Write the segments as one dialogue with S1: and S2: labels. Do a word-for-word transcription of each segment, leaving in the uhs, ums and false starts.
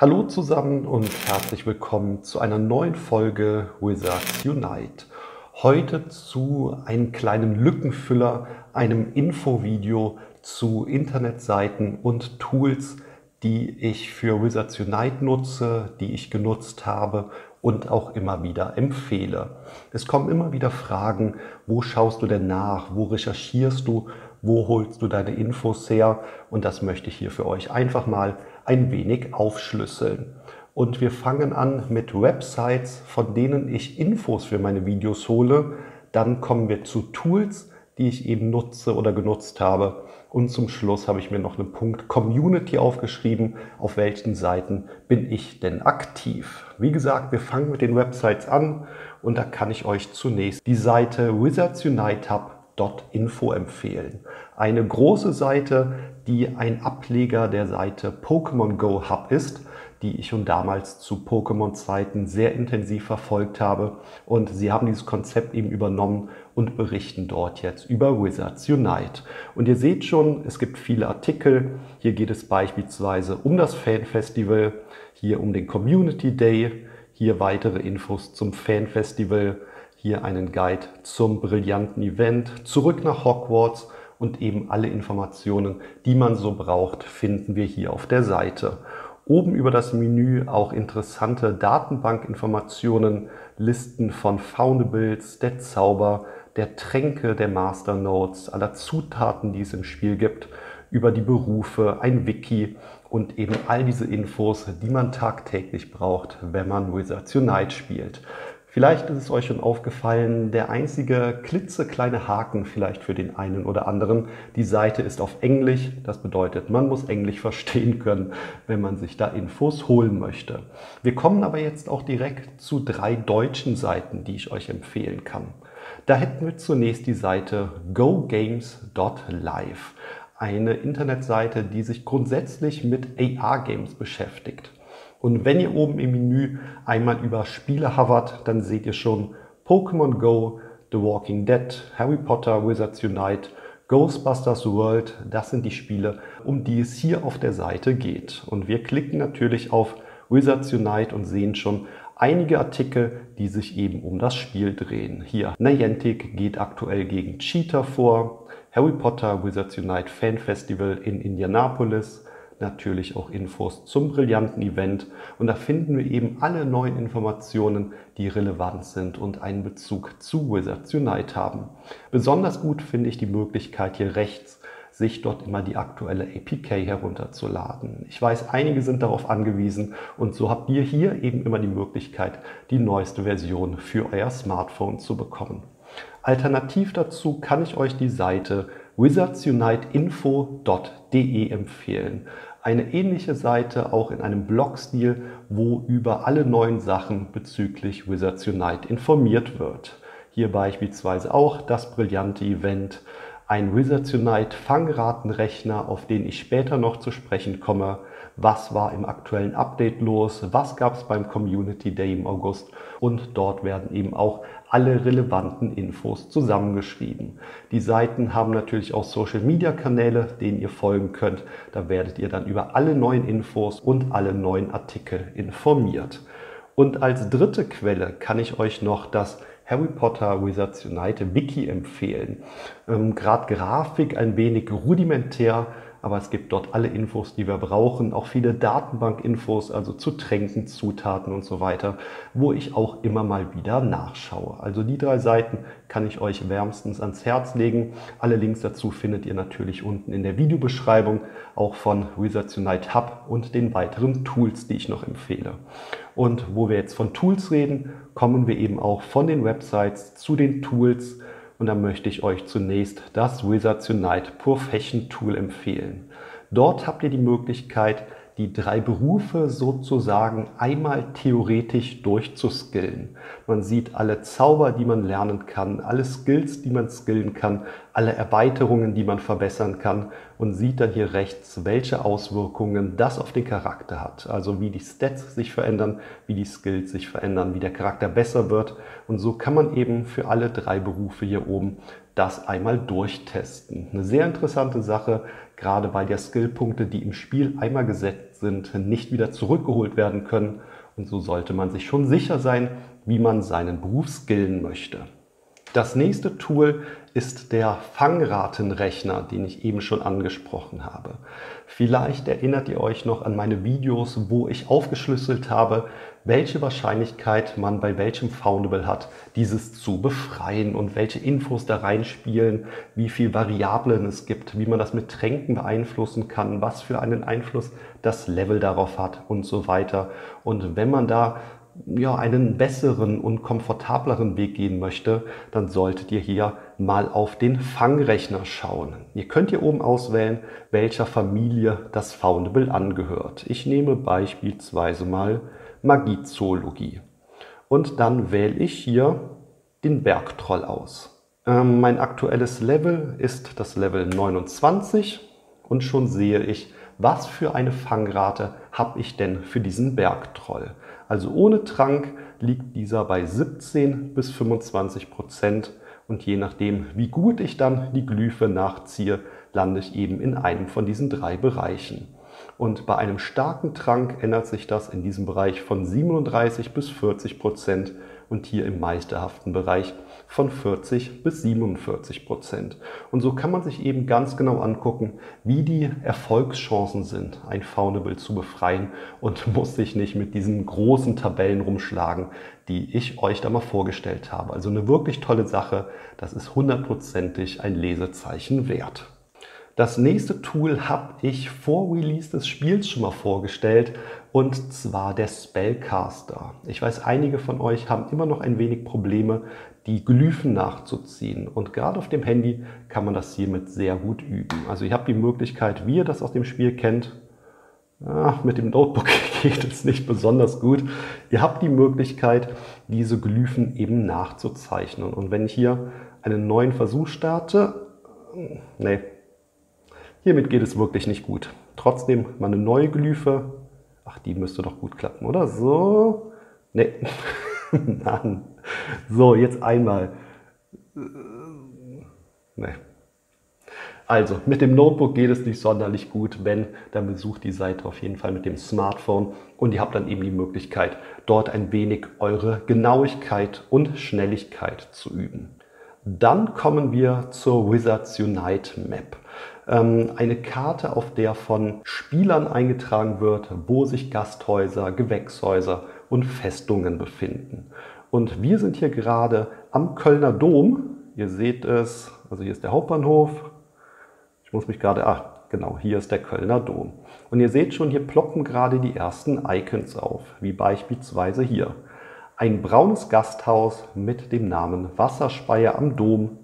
S1: Hallo zusammen und herzlich willkommen zu einer neuen Folge Wizards Unite. Heute zu einem kleinen Lückenfüller, einem Infovideo zu Internetseiten und Tools, die ich für Wizards Unite nutze, die ich genutzt habe und auch immer wieder empfehle. Es kommen immer wieder Fragen, wo schaust du denn nach, wo recherchierst du, wo holst du deine Infos her? Und das möchte ich hier für euch einfach mal ein wenig aufschlüsseln. Und wir fangen an mit Websites, von denen ich Infos für meine Videos hole. Dann kommen wir zu Tools, die ich eben nutze oder genutzt habe. Und zum Schluss habe ich mir noch einen Punkt Community aufgeschrieben. Auf welchen Seiten bin ich denn aktiv? Wie gesagt, wir fangen mit den Websites an und da kann ich euch zunächst die Seite wizards unite hub punkt info empfehlen. Eine große Seite, die ein Ableger der Seite Pokémon Go Hub ist, die ich schon damals zu Pokémon-Zeiten sehr intensiv verfolgt habe. Und sie haben dieses Konzept eben übernommen und berichten dort jetzt über Wizards Unite. Und ihr seht schon, es gibt viele Artikel. Hier geht es beispielsweise um das Fanfestival, hier um den Community Day, hier weitere Infos zum Fanfestival, hier einen Guide zum brillanten Event, zurück nach Hogwarts und eben alle Informationen, die man so braucht, finden wir hier auf der Seite. Oben über das Menü auch interessante Datenbankinformationen, Listen von Foundables, der Zauber, der Tränke, der Masternodes, aller Zutaten, die es im Spiel gibt, über die Berufe, ein Wiki und eben all diese Infos, die man tagtäglich braucht, wenn man Wizards Unite spielt. Vielleicht ist es euch schon aufgefallen, der einzige klitzekleine Haken vielleicht für den einen oder anderen, die Seite ist auf Englisch. Das bedeutet, man muss Englisch verstehen können, wenn man sich da Infos holen möchte. Wir kommen aber jetzt auch direkt zu drei deutschen Seiten, die ich euch empfehlen kann. Da hätten wir zunächst die Seite go games punkt live, eine Internetseite, die sich grundsätzlich mit A R-Games beschäftigt. Und wenn ihr oben im Menü einmal über Spiele hovert, dann seht ihr schon Pokémon Go, The Walking Dead, Harry Potter, Wizards Unite, Ghostbusters World. Das sind die Spiele, um die es hier auf der Seite geht. Und wir klicken natürlich auf Wizards Unite und sehen schon einige Artikel, die sich eben um das Spiel drehen. Hier, Niantic geht aktuell gegen Cheetah vor, Harry Potter, Wizards Unite Fan Festival in Indianapolis, natürlich auch Infos zum brillanten Event und da finden wir eben alle neuen Informationen, die relevant sind und einen Bezug zu Wizards Unite haben. Besonders gut finde ich die Möglichkeit hier rechts, sich dort immer die aktuelle A P K herunterzuladen. Ich weiß, einige sind darauf angewiesen und so habt ihr hier eben immer die Möglichkeit, die neueste Version für euer Smartphone zu bekommen. Alternativ dazu kann ich euch die Seite wizards unite info punkt de empfehlen. Eine ähnliche Seite, auch in einem Blog-Stil, wo über alle neuen Sachen bezüglich Wizards Unite informiert wird. Hier beispielsweise auch das brillante Event, ein Wizards Unite Fangratenrechner, auf den ich später noch zu sprechen komme. Was war im aktuellen Update los? Was gab es beim Community Day im August? Und dort werden eben auch alle relevanten Infos zusammengeschrieben. Die Seiten haben natürlich auch Social-Media-Kanäle, denen ihr folgen könnt. Da werdet ihr dann über alle neuen Infos und alle neuen Artikel informiert. Und als dritte Quelle kann ich euch noch das Harry Potter Wizards Unite Wiki empfehlen. Ähm, Gerade Grafik ein wenig rudimentär, aber es gibt dort alle Infos, die wir brauchen, auch viele Datenbankinfos, also zu Tränken, Zutaten und so weiter, wo ich auch immer mal wieder nachschaue. Also die drei Seiten kann ich euch wärmstens ans Herz legen. Alle Links dazu findet ihr natürlich unten in der Videobeschreibung, auch von Wizards Unite Hub und den weiteren Tools, die ich noch empfehle. Und wo wir jetzt von Tools reden, kommen wir eben auch von den Websites zu den Tools. Und da möchte ich euch zunächst das Wizards Unite Profession Tool empfehlen. Dort habt ihr die Möglichkeit, die drei Berufe sozusagen einmal theoretisch durchzuskillen. Man sieht alle Zauber, die man lernen kann, alle Skills, die man skillen kann, alle Erweiterungen, die man verbessern kann und sieht dann hier rechts, welche Auswirkungen das auf den Charakter hat. Also wie die Stats sich verändern, wie die Skills sich verändern, wie der Charakter besser wird. Und so kann man eben für alle drei Berufe hier oben das einmal durchtesten. Eine sehr interessante Sache, gerade weil ja Skillpunkte, die im Spiel einmal gesetzt sind, nicht wieder zurückgeholt werden können. Und so sollte man sich schon sicher sein, wie man seinen Beruf skillen möchte. Das nächste Tool ist der Fangratenrechner, den ich eben schon angesprochen habe. Vielleicht erinnert ihr euch noch an meine Videos, wo ich aufgeschlüsselt habe, welche Wahrscheinlichkeit man bei welchem Foundable hat, dieses zu befreien und welche Infos da reinspielen, wie viele Variablen es gibt, wie man das mit Tränken beeinflussen kann, was für einen Einfluss das Level darauf hat und so weiter. Und wenn man da ja, einen besseren und komfortableren Weg gehen möchte, dann solltet ihr hier mal auf den Fangrechner schauen. Ihr könnt hier oben auswählen, welcher Familie das Foundable angehört. Ich nehme beispielsweise mal Magiezoologie. Und dann wähle ich hier den Bergtroll aus. Ähm, mein aktuelles Level ist das Level neunundzwanzig und schon sehe ich, was für eine Fangrate habe ich denn für diesen Bergtroll. Also ohne Trank liegt dieser bei siebzehn bis fünfundzwanzig Prozent und je nachdem, wie gut ich dann die Glyphe nachziehe, lande ich eben in einem von diesen drei Bereichen. Und bei einem starken Trank ändert sich das in diesem Bereich von siebenunddreißig bis vierzig Prozent und hier im meisterhaften Bereich von vierzig bis siebenundvierzig Prozent. Und so kann man sich eben ganz genau angucken, wie die Erfolgschancen sind, ein Foundable zu befreien und muss sich nicht mit diesen großen Tabellen rumschlagen, die ich euch da mal vorgestellt habe. Also eine wirklich tolle Sache, das ist hundertprozentig ein Lesezeichen wert. Das nächste Tool habe ich vor Release des Spiels schon mal vorgestellt und zwar der Spellcaster. Ich weiß, einige von euch haben immer noch ein wenig Probleme, die Glyphen nachzuziehen und gerade auf dem Handy kann man das hiermit sehr gut üben. Also ihr habt die Möglichkeit, wie ihr das aus dem Spiel kennt, ja, mit dem Notebook geht es nicht besonders gut. Ihr habt die Möglichkeit, diese Glyphen eben nachzuzeichnen und wenn ich hier einen neuen Versuch starte, nee, hiermit geht es wirklich nicht gut. Trotzdem mal eine neue Glyphe. Ach, die müsste doch gut klappen, oder? So. Nee. Mann. So, jetzt einmal. Nee. Also, mit dem Notebook geht es nicht sonderlich gut. Wenn, dann besucht die Seite auf jeden Fall mit dem Smartphone und ihr habt dann eben die Möglichkeit, dort ein wenig eure Genauigkeit und Schnelligkeit zu üben. Dann kommen wir zur Wizards Unite Map. Eine Karte, auf der von Spielern eingetragen wird, wo sich Gasthäuser, Gewächshäuser und Festungen befinden. Und wir sind hier gerade am Kölner Dom. Ihr seht es, also hier ist der Hauptbahnhof. Ich muss mich gerade, ach genau, hier ist der Kölner Dom. Und ihr seht schon, hier ploppen gerade die ersten Icons auf, wie beispielsweise hier. Ein braunes Gasthaus mit dem Namen Wasserspeier am Dom.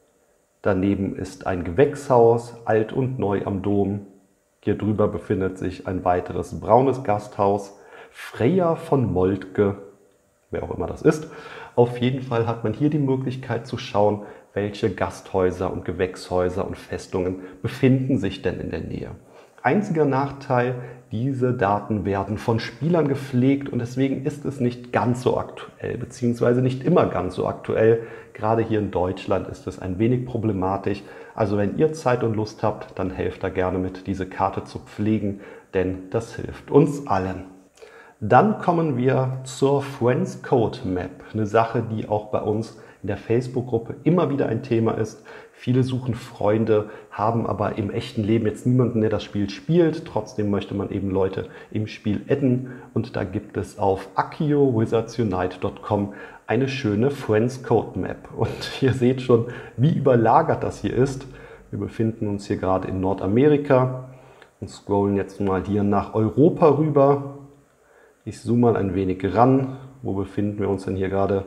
S1: Daneben ist ein Gewächshaus, alt und neu am Dom. Hier drüber befindet sich ein weiteres braunes Gasthaus. Freya von Moltke, wer auch immer das ist. Auf jeden Fall hat man hier die Möglichkeit zu schauen, welche Gasthäuser und Gewächshäuser und Festungen befinden sich denn in der Nähe. Einziger Nachteil, diese Daten werden von Spielern gepflegt und deswegen ist es nicht ganz so aktuell, beziehungsweise nicht immer ganz so aktuell. Gerade hier in Deutschland ist es ein wenig problematisch. Also wenn ihr Zeit und Lust habt, dann helft da gerne mit, diese Karte zu pflegen, denn das hilft uns allen. Dann kommen wir zur Friends Code Map, eine Sache, die auch bei uns in der Facebook-Gruppe immer wieder ein Thema ist. Viele suchen Freunde, haben aber im echten Leben jetzt niemanden, der das Spiel spielt. Trotzdem möchte man eben Leute im Spiel adden. Und da gibt es auf accio wizards unite punkt com eine schöne Friends Code Map. Und ihr seht schon, wie überlagert das hier ist. Wir befinden uns hier gerade in Nordamerika und scrollen jetzt mal hier nach Europa rüber. Ich zoome mal ein wenig ran. Wo befinden wir uns denn hier gerade?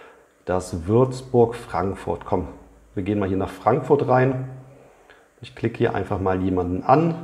S1: Das Würzburg-Frankfurt. Komm, wir gehen mal hier nach Frankfurt rein. Ich klicke hier einfach mal jemanden an.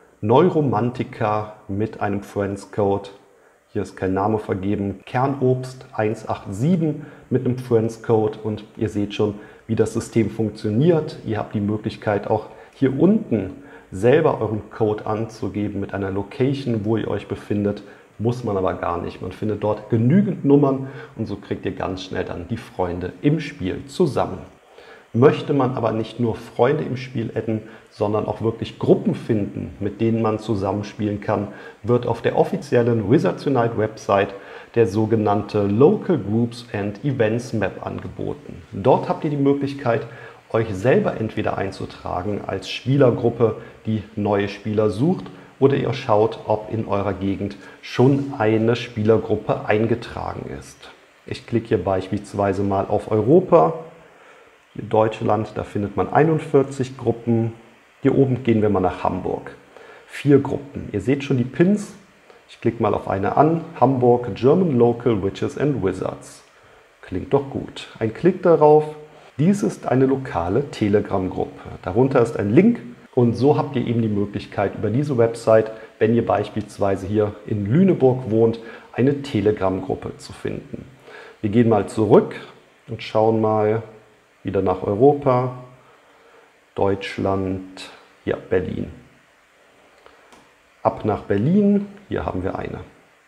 S1: Neuromantica mit einem Friends Code. Hier ist kein Name vergeben. Kernobst eins acht sieben mit einem Friends Code. Und ihr seht schon, wie das System funktioniert. Ihr habt die Möglichkeit auch hier unten selber euren Code anzugeben mit einer Location, wo ihr euch befindet. Muss man aber gar nicht. Man findet dort genügend Nummern und so kriegt ihr ganz schnell dann die Freunde im Spiel zusammen. Möchte man aber nicht nur Freunde im Spiel adden, sondern auch wirklich Gruppen finden, mit denen man zusammenspielen kann, wird auf der offiziellen Wizards Unite Website der sogenannte Local Groups and Events Map angeboten. Dort habt ihr die Möglichkeit, euch selber entweder einzutragen als Spielergruppe, die neue Spieler sucht, oder ihr schaut, ob in eurer Gegend schon eine Spielergruppe eingetragen ist. Ich klicke hier beispielsweise mal auf Europa. Hier Deutschland, da findet man einundvierzig Gruppen. Hier oben gehen wir mal nach Hamburg. Vier Gruppen. Ihr seht schon die Pins. Ich klicke mal auf eine an. Hamburg German Local Witches and Wizards. Klingt doch gut. Ein Klick darauf. Dies ist eine lokale Telegram-Gruppe. Darunter ist ein Link und so habt ihr eben die Möglichkeit, über diese Website, wenn ihr beispielsweise hier in Lüneburg wohnt, eine Telegram-Gruppe zu finden. Wir gehen mal zurück und schauen mal wieder nach Europa, Deutschland, ja, Berlin. Ab nach Berlin, hier haben wir eine.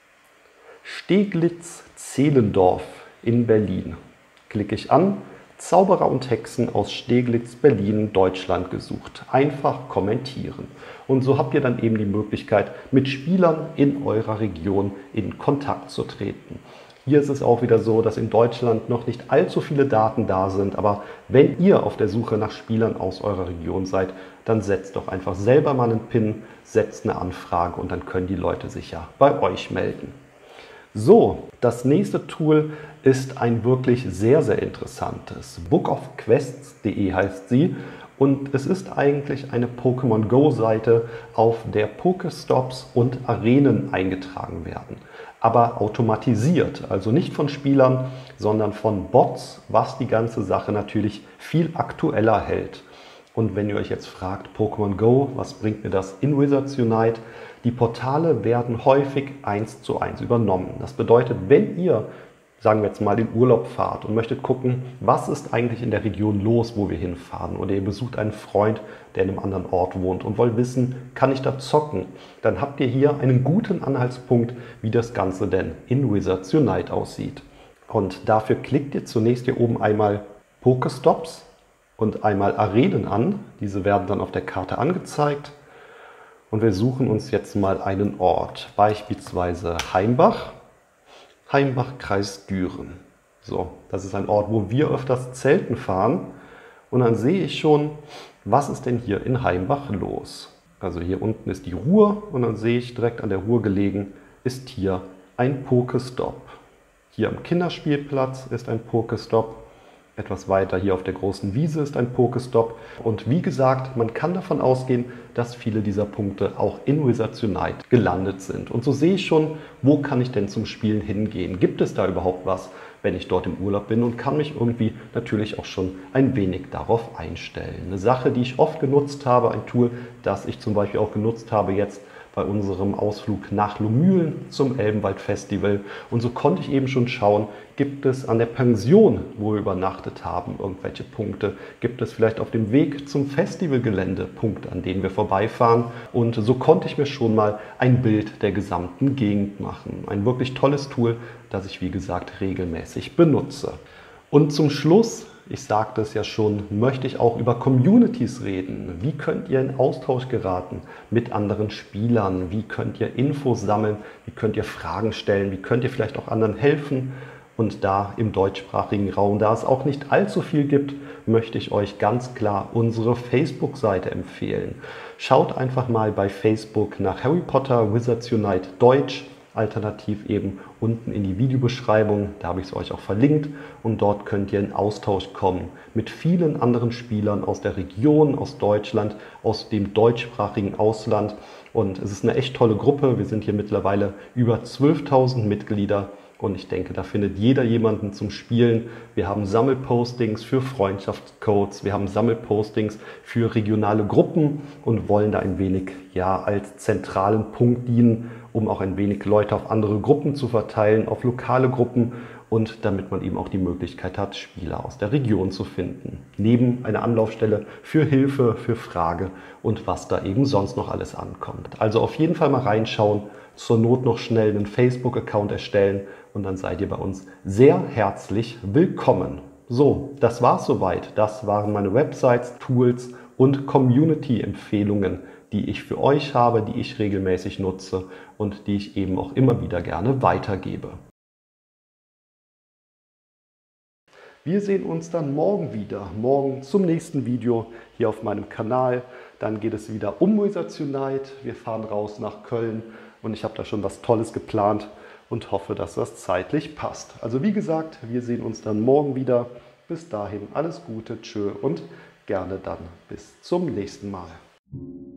S1: Steglitz-Zehlendorf in Berlin. Klicke ich an, Zauberer und Hexen aus Steglitz, Berlin, Deutschland gesucht. Einfach kommentieren. Und so habt ihr dann eben die Möglichkeit, mit Spielern in eurer Region in Kontakt zu treten. Hier ist es auch wieder so, dass in Deutschland noch nicht allzu viele Daten da sind, aber wenn ihr auf der Suche nach Spielern aus eurer Region seid, dann setzt doch einfach selber mal einen Pin, setzt eine Anfrage und dann können die Leute sich ja bei euch melden. So, das nächste Tool ist ein wirklich sehr, sehr interessantes. book of quests punkt de heißt sie und es ist eigentlich eine Pokémon Go Seite, auf der Pokestops und Arenen eingetragen werden. Aber automatisiert, also nicht von Spielern, sondern von Bots, was die ganze Sache natürlich viel aktueller hält. Und wenn ihr euch jetzt fragt, Pokémon Go, was bringt mir das in Wizards Unite? Die Portale werden häufig eins zu eins übernommen. Das bedeutet, wenn ihr, sagen wir jetzt mal, in Urlaub fahrt und möchtet gucken, was ist eigentlich in der Region los, wo wir hinfahren, oder ihr besucht einen Freund, der in einem anderen Ort wohnt und wollt wissen, kann ich da zocken, dann habt ihr hier einen guten Anhaltspunkt, wie das Ganze denn in Wizards Unite aussieht. Und dafür klickt ihr zunächst hier oben einmal Pokestops und einmal Arenen an. Diese werden dann auf der Karte angezeigt. Und wir suchen uns jetzt mal einen Ort, beispielsweise Heimbach. Heimbach, Kreis Düren. So, das ist ein Ort, wo wir öfters zelten fahren. Und dann sehe ich schon, was ist denn hier in Heimbach los? Also hier unten ist die Ruhr und dann sehe ich direkt an der Ruhr gelegen, ist hier ein Pokestop. Hier am Kinderspielplatz ist ein Pokestop. Etwas weiter hier auf der großen Wiese ist ein Pokestop. Und wie gesagt, man kann davon ausgehen, dass viele dieser Punkte auch in Wizards Unite gelandet sind. Und so sehe ich schon, wo kann ich denn zum Spielen hingehen? Gibt es da überhaupt was, wenn ich dort im Urlaub bin, und kann mich irgendwie natürlich auch schon ein wenig darauf einstellen. Eine Sache, die ich oft genutzt habe, ein Tool, das ich zum Beispiel auch genutzt habe jetzt bei unserem Ausflug nach Lumülen zum Elbenwald-Festival. Und so konnte ich eben schon schauen, gibt es an der Pension, wo wir übernachtet haben, irgendwelche Punkte? Gibt es vielleicht auf dem Weg zum Festivalgelände Punkte, an denen wir vorbeifahren? Und so konnte ich mir schon mal ein Bild der gesamten Gegend machen. Ein wirklich tolles Tool, das ich, wie gesagt, regelmäßig benutze. Und zum Schluss, ich sagte es ja schon, möchte ich auch über Communities reden. Wie könnt ihr in Austausch geraten mit anderen Spielern? Wie könnt ihr Infos sammeln? Wie könnt ihr Fragen stellen? Wie könnt ihr vielleicht auch anderen helfen? Und da im deutschsprachigen Raum, da es auch nicht allzu viel gibt, möchte ich euch ganz klar unsere Facebook-Seite empfehlen. Schaut einfach mal bei Facebook nach Harry Potter Wizards Unite Deutsch. Alternativ eben unten in die Videobeschreibung, da habe ich es euch auch verlinkt, und dort könnt ihr in Austausch kommen mit vielen anderen Spielern aus der Region, aus Deutschland, aus dem deutschsprachigen Ausland, und es ist eine echt tolle Gruppe. Wir sind hier mittlerweile über zwölftausend Mitglieder und ich denke, da findet jeder jemanden zum Spielen. Wir haben Sammelpostings für Freundschaftscodes, wir haben Sammelpostings für regionale Gruppen und wollen da ein wenig ja als zentralen Punkt dienen, um auch ein wenig Leute auf andere Gruppen zu verteilen, auf lokale Gruppen, und damit man eben auch die Möglichkeit hat, Spieler aus der Region zu finden. Neben einer Anlaufstelle für Hilfe, für Frage und was da eben sonst noch alles ankommt. Also auf jeden Fall mal reinschauen, zur Not noch schnell einen Facebook-Account erstellen und dann seid ihr bei uns sehr herzlich willkommen. So, das war's soweit. Das waren meine Websites, Tools und Community-Empfehlungen, die ich für euch habe, die ich regelmäßig nutze und die ich eben auch immer wieder gerne weitergebe. Wir sehen uns dann morgen wieder, morgen zum nächsten Video hier auf meinem Kanal. Dann geht es wieder um Wizards Unite. Wir fahren raus nach Köln und ich habe da schon was Tolles geplant und hoffe, dass das zeitlich passt. Also wie gesagt, wir sehen uns dann morgen wieder. Bis dahin alles Gute, tschö und gerne dann bis zum nächsten Mal.